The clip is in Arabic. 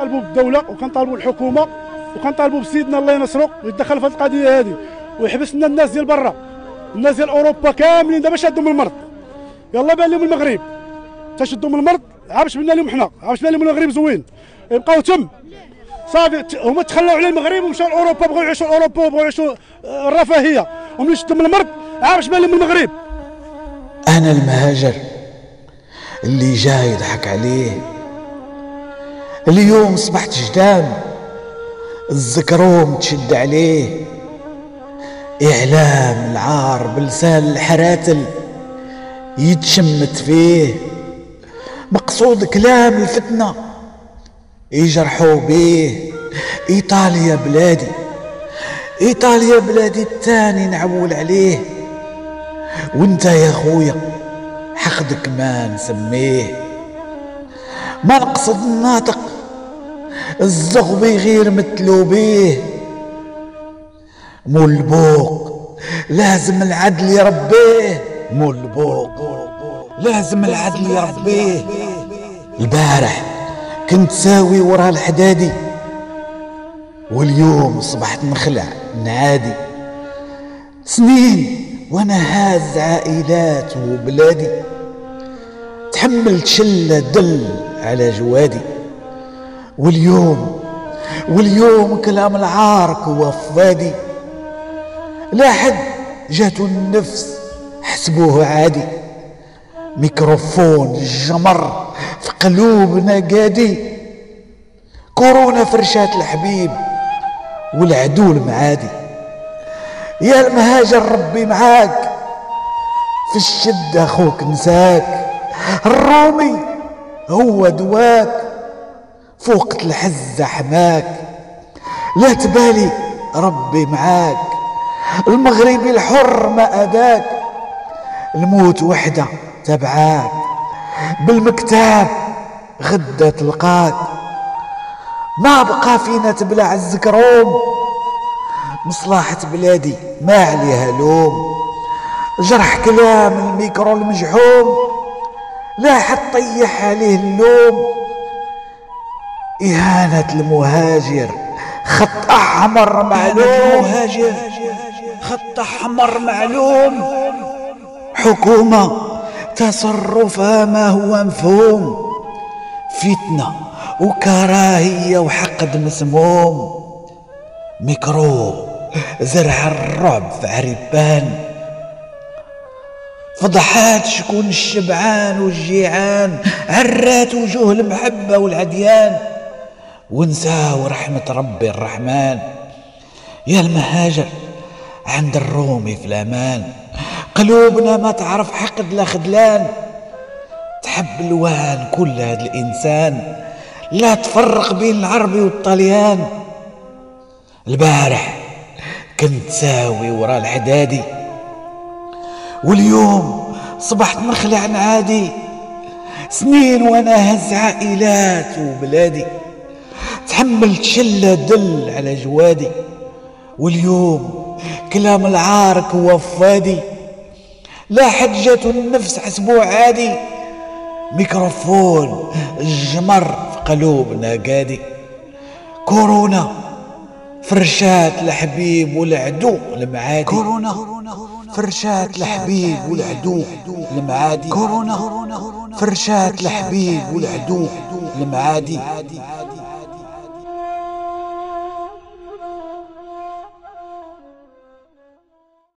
كنطالبوا بالدوله وكنطالبوا الحكومه وكنطالبوا بسيدنا الله ينصرو ويتدخل في هذه القضيه هذه ويحبس لنا الناس ديال برا، الناس ديال اوروبا كاملين دابا شادوا من المرض. يلا بان لهم المغرب تشدوا من المرض، عابش بنا لهم حنا، عابش بنا لهم المغرب زوين يبقاو تم صافي. هما تخلاو على المغرب ومشاو لاوروبا، بغاو يعيشوا لاوروبا وبغاو يعيشوا الرفاهيه، وملي شدوا من المرض عابش بان لهم المغرب. انا المهاجر اللي جاي يضحك عليه، اليوم صبحت جدام الزكروم تشد عليه، إعلام العار بلسان الحراتل يتشمت فيه، مقصود كلام الفتنة يجرحوا بيه. إيطاليا بلادي، إيطاليا بلادي التاني نعول عليه، وانت يا خويا حقدك ما نسميه. ما نقصد الناطق الزغبي غير متلو بيه، مول البوق لازم العدل يربيه، مول البوق لازم العدل يربيه. البارح كنت ساوي ورا الحدادي، واليوم صبحت نخلع نعادي. سنين وانا هاز عائلات وبلادي، تحملت شلة دل على جوادي. واليوم كلام العارك وفادي، لا حد جاتو النفس حسبوه عادي. ميكروفون الجمر في قلوبنا قادي، كورونا فرشات الحبيب والعدو المعادي. يا المهاجر ربي معاك، في الشدة اخوك نساك، الرومي هو دواك، فوق الحزة حماك. لا تبالي ربي معاك، المغربي الحر ما أداك، الموت وحدة تبعاك، بالمكتاب غدا تلقاك. ما بقى فينا تبلع الزكروم، مصلحة بلادي ما عليها لوم. جرح كلام الميكرو المجحوم، لا حد طيح عليه اللوم. إهانة المهاجر خط أحمر معلوم، خط أحمر معلوم. حكومة تصرفها ما هو مفهوم، فتنة وكراهية وحقد مسموم. ميكرو زرع الرعب في عربان، فضحات شكون الشبعان والجيعان، عرات وجوه المحبة والعديان، ونساو رحمة ربي الرحمن. يا المهاجر عند الرومي في الأمان، قلوبنا ما تعرف حقد لا خذلان، تحب الوان كل هذا الإنسان، لا تفرق بين العربي والطليان. البارح كنت ساوي ورا الحدادي، واليوم صبحت نخلع نعادي. سنين وانا هز عائلات وبلادي، تحملت شلة دل على جوادي. واليوم كلام العارك وفادي، لا حد جاتو النفس حسبوه عادي. ميكروفون الجمر في قلوبنا قادي، كورونا فرشات الحبيب والعدو المعادي. كورونا فرشات الحبيب والعدو المعادي. كورونا فرشات الحبيب والعدو المعادي.